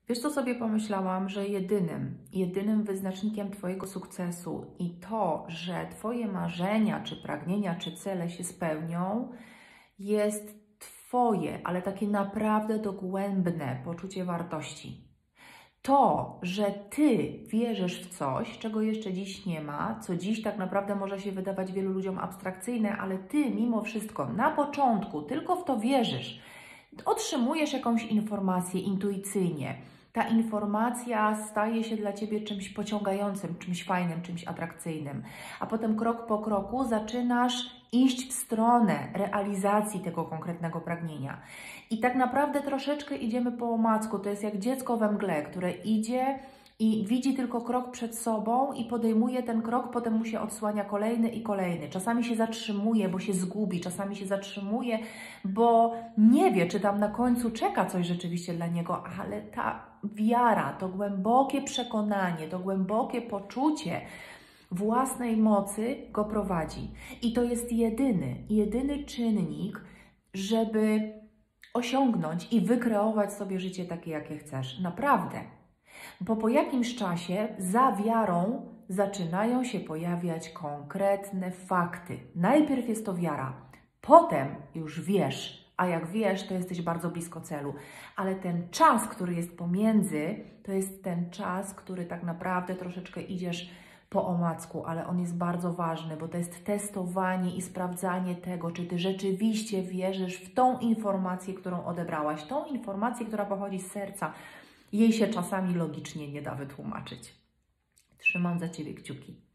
Wiesz, co sobie pomyślałam, że jedynym wyznacznikiem Twojego sukcesu i to, że Twoje marzenia, czy pragnienia, czy cele się spełnią, jest Twoje, ale takie naprawdę dogłębne poczucie wartości. To, że Ty wierzysz w coś, czego jeszcze dziś nie ma, co dziś tak naprawdę może się wydawać wielu ludziom abstrakcyjne, ale Ty mimo wszystko na początku tylko w to wierzysz, otrzymujesz jakąś informację intuicyjnie. Ta informacja staje się dla Ciebie czymś pociągającym, czymś fajnym, czymś atrakcyjnym. A potem krok po kroku zaczynasz iść w stronę realizacji tego konkretnego pragnienia. I tak naprawdę troszeczkę idziemy po omacku. To jest jak dziecko we mgle, które idzie i widzi tylko krok przed sobą i podejmuje ten krok, potem mu się odsłania kolejny i kolejny. Czasami się zatrzymuje, bo się zgubi, czasami się zatrzymuje, bo nie wie, czy tam na końcu czeka coś rzeczywiście dla niego, ale ta wiara, to głębokie przekonanie, to głębokie poczucie własnej mocy go prowadzi. I to jest jedyny czynnik, żeby osiągnąć i wykreować sobie życie takie, jakie chcesz. Naprawdę. Bo po jakimś czasie za wiarą zaczynają się pojawiać konkretne fakty. Najpierw jest to wiara, potem już wiesz, a jak wiesz, to jesteś bardzo blisko celu. Ale ten czas, który jest pomiędzy, to jest ten czas, który tak naprawdę troszeczkę idziesz po omacku, ale on jest bardzo ważny, bo to jest testowanie i sprawdzanie tego, czy Ty rzeczywiście wierzysz w tą informację, którą odebrałaś, tą informację, która pochodzi z serca. Jej się czasami logicznie nie da wytłumaczyć. Trzymam za Ciebie kciuki.